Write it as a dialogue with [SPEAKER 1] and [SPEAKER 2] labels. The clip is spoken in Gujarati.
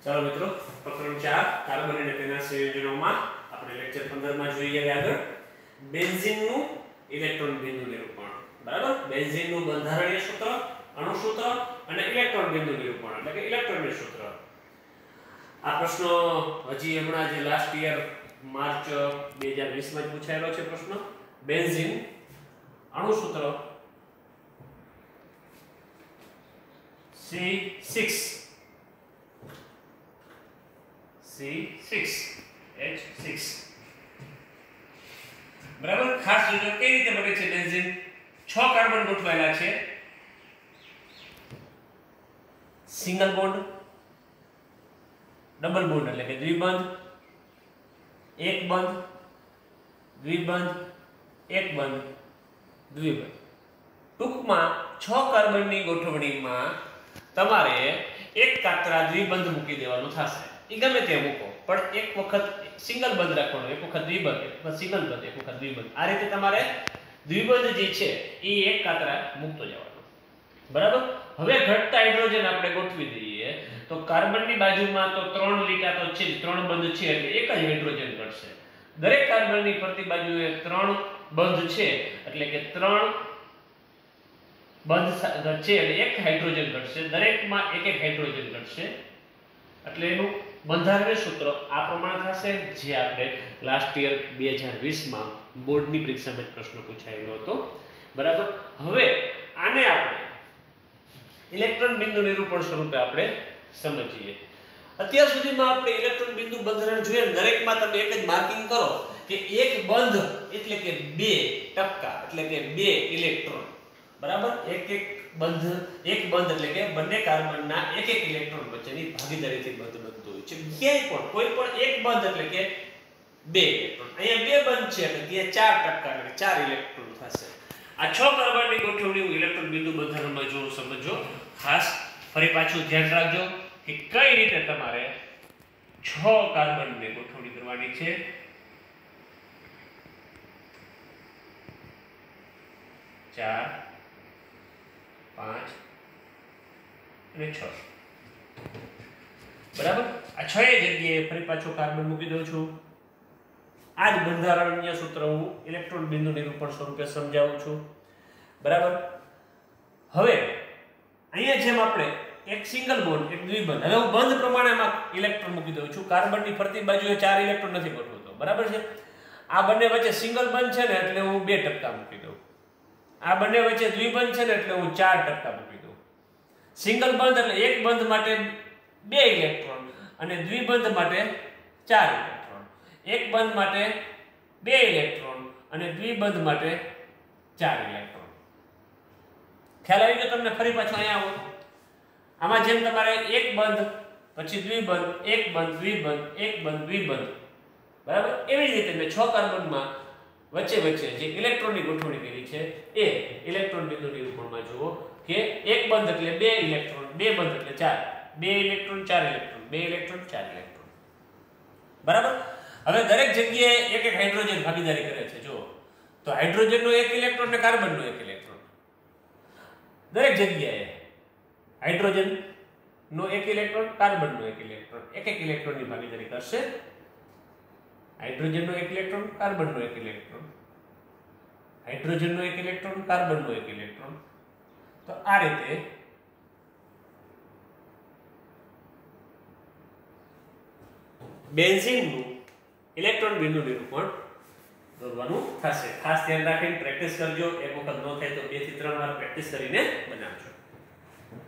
[SPEAKER 1] ચાલો મિત્રો, પ્રકરણ 4 કાર્બન અને તેના સંયોજનોમાં આપણે લેક્ચર 15 માં જોઈએ આગળ બેન્ઝીનનું ઇલેક્ટ્રોન બિંદુ નિરૂપણ. બરાબર, બેન્ઝીનનું બંધારણીય સૂત્ર, અણુ સૂત્ર અને ઇલેક્ટ્રોન બિંદુ નિરૂપણ એટલે કે ઇલેક્ટ્રોનનું સૂત્ર. આ પ્રશ્ન હજી હમણાં જે લાસ્ટ યર માર્ચ 2020 માં જ પૂછાયેલો છે પ્રશ્ન. બેન્ઝીન અણુ સૂત્ર C6H6. બરાબર, ખાસ જોજો કઈ રીતે બને છે બેન્ઝીન. 6 કાર્બન ગોઠવાયેલા છે. સિંગલ બોન્ડ, ડબલ બોન્ડ એટલે કે દ્વિબંધ, એક બંધ, દ્વિબંધ, એક બંધ, દ્વિબંધ. ટૂંકમાં 6 કાર્બનની ગોઠવણીમાં તમારે એક કાતરા દ્વિબંધ મૂકી દેવાનું થશે. એ ગમે તે મૂકો, પણ એક વખત સિંગલ બંધ રાખવાનું, એક વખત દ્વિબંધ, એક વખત સિંગલ બંધ, એક વખત દ્વિબંધ. આ રીતે તમારે દ્વિબંધ જે છે એ એક કાતરા મૂકતો જવાનો. બરાબર. હવે ઘટતા હાઇડ્રોજન આપણે ગોઠવી દઈએ તો કાર્બનની બાજુમાં તો 3 લીટા તો છે, 3 બંધ છે એટલે એક જ હાઇડ્રોજન ઘટશે. દરેક કાર્બનની ફરતી બાજુએ 3 બંધ છે એટલે કે 3 બંધ છે એટલે એક હાઇડ્રોજન ઘટશે. દરેકમાં એક એક હાઇડ્રોજન ઘટશે એટલે એનું બંધારણીય સૂત્ર આ પ્રમાણે થશે, જે આપણે લાસ્ટ યર 2020 માં બોર્ડની પરીક્ષામાં જ પ્રશ્ન પૂછાયેલો હતો. બરાબર. હવે આને આપણે ઇલેક્ટ્રોન બિંદુ નિરૂપણ સ્વરૂપે આપણે સમજીએ. અત્યાર સુધીમાં આપણે ઇલેક્ટ્રોન બિંદુ બંધારણ જોયું, દરેકમાં તમે એક જ માર્કિંગ કરો કે એક બંધ એટલે કે 2 ટપકા એટલે કે 2 ઇલેક્ટ્રોન. બરાબર. એક બંધ એટલે કે બંને કાર્બનના એક ઇલેક્ટ્રોન વચ્ચેની ભાગીદારીથી બંધ બનતું હોય છે. ક્યાંય પણ કોઈ પણ એક બંધ એટલે કે 2 ઇલેક્ટ્રોન. અહીંયા 2 બંધ છે એટલે ત્યાં 4 ટપકા એટલે 4 ઇલેક્ટ્રોન થશે. આ 6 કાર્બનની ગોઠવણી ઇલેક્ટ્રોન બિંદુ બંધારણમાં જો સમજો, ખાસ ફરી પાછું ધ્યાન રાખજો કે કઈ રીતે તમારે 6 કાર્બનની ગોઠવણી કરવાની છે. 4 5 અને 6. બરાબર. આ 6 જગ્યાએ ફરી પાછો કાર્બન મૂકી દઉં છું. આ જ બંધારણીય સૂત્ર હું ઇલેક્ટ્રોન બિંદુ નિરૂપણ સ્વરૂપે સમજાવું છું. બરાબર. હવે અહીંયા જેમ આપણે એક સિંગલ બોન્ડ, એક દ્વિબંધ, હવે હું બંધ પ્રમાણેમાં ઇલેક્ટ્રોન મૂકી દઉં છું. કાર્બનની ફરતી બાજુએ 4 ઇલેક્ટ્રોન નથી ગોઠવતો. બરાબર છે. આ બંને વચ્ચે સિંગલ બંધ છે ને એટલે હું 2 ટપકા મૂકી દઉં. આ બંને વચ્ચે દ્વિબંધ છે ને એટલે હું 4 ટપકા મૂકી દઉં. સિંગલ બંધ એટલે એક બંધ માટે 2 ઇલેક્ટ્રોન અને દ્વિબંધ માટે 4 ઇલેક્ટ્રોન. એક બંધ માટે 2 ઇલેક્ટ્રોન અને દ્વિબંધ માટે 4 ઇલેક્ટ્રોન. ખ્યાલ આવી ગયો તમને? ફરી પાછો અહીંયા આવો. આમાં જેમ તમારે એક બંધ પછી દ્વિબંધ, એક બંધ દ્વિબંધ, એક બંધ દ્વિબંધ. બરાબર. એવી જ રીતે મેં 6 કાર્બનમાં વચ્ચે જે ઇલેક્ટ્રોનની ગોઠવણી કરી છે એ ઇલેક્ટ્રોન બિંદુ નિરૂપણમાં જુઓ કે એક બંધ એટલે 2 ઇલેક્ટ્રોન, 2 બંધ એટલે 4, 2 ઇલેક્ટ્રોન 4 ઇલેક્ટ્રોન, 2 ઇલેક્ટ્રોન 4 ઇલેક્ટ્રોન. બરાબર. હવે દરેક જગ્યાએ એક એક હાઇડ્રોજન ભાગીદારી કરે છે. જુઓ તો હાઇડ્રોજનનો એક ઇલેક્ટ્રોન અને કાર્બનનો એક ઇલેક્ટ્રોન. દરેક જગ્યાએ હાઇડ્રોજનનો એક ઇલેક્ટ્રોન, કાર્બનનો એક ઇલેક્ટ્રોન, એક ઇલેક્ટ્રોનની ભાગીદારી કરશે. હાઇડ્રોજનનો એક ઇલેક્ટ્રોન, કાર્બનનો એક ઇલેક્ટ્રોન, હાઇડ્રોજનનો એક ઇલેક્ટ્રોન, કાર્બનનો એક ઇલેક્ટ્રોન. તો આ રીતે બેન્ઝીનનું ઇલેક્ટ્રોન બિંદુ નિરૂપણ દોરવાનું થશે. ખાસ ધ્યાન રાખીને પ્રેક્ટિસ કરજો. એક વખત ન થાય તો 2 થી 3 વાર પ્રેક્ટિસ કરીને બનાવજો.